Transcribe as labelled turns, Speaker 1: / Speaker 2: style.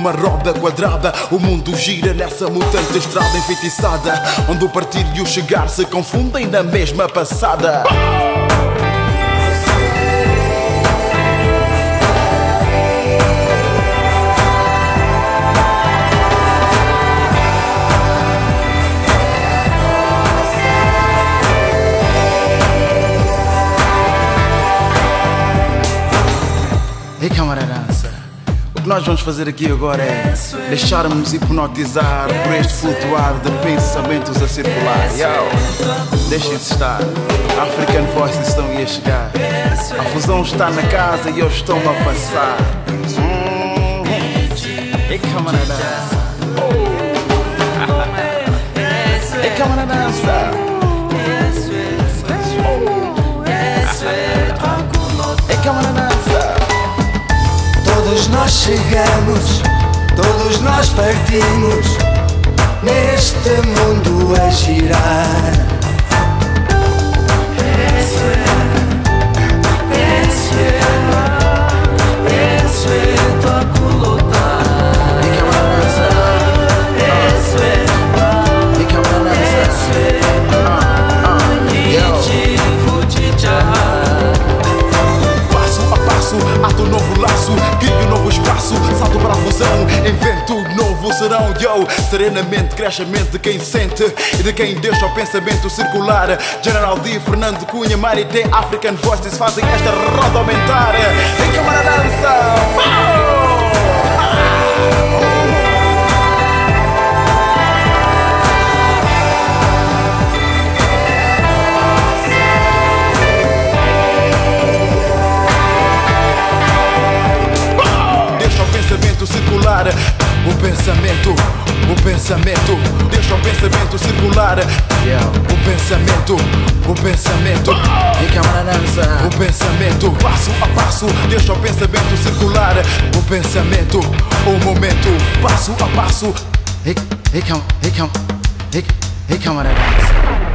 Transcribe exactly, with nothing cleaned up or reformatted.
Speaker 1: numa roda quadrada. O mundo gira nessa mutante estrada enfeitiçada, onde o partir e o chegar se confundem na mesma passada. Ei, camaradança, o que nós vamos fazer aqui agora é deixar-nos hipnotizar por este flutuar de pensamentos a circular. Yo, deixem-se estar, African Voices estão aí a chegar. A fusão está na casa e eles estão a passar. Hum, ei, camaradança. Ei, camaradança. Ei, camaradança.
Speaker 2: Todos nós chegamos, todos nós partimos neste mundo a girar. Eso é, eso é, eso é tua culota.
Speaker 1: Ei, camaradança.
Speaker 2: Eso é,
Speaker 1: Ei, camaradança.
Speaker 2: eso é, initiativo de jarrar.
Speaker 1: Passo a passo, ato novo laço, crio novo espaço, salto para a fusão, invento novo serão. Yo, serenamente cresce a mente de quem sente e de quem deixa o pensamento circular. General D, Fernando Cunha, Mari T, African Voices fazem esta roda aumentar. Em camaradança. Circular, o pensamento, o pensamento, deixa o pensamento circular. Yeah. O pensamento, o pensamento, e camaradança. O pensamento, passo a passo, deixa o pensamento circular. O pensamento, o momento, passo a passo. Ei, ei, cam, ei, cam, ei, ei, camaradança.